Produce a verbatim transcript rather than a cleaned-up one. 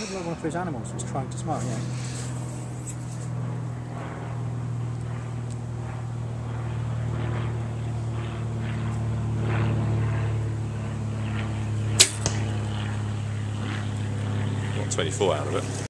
looked like one of those animals was trying to smile, yeah. Got twenty-four out of it.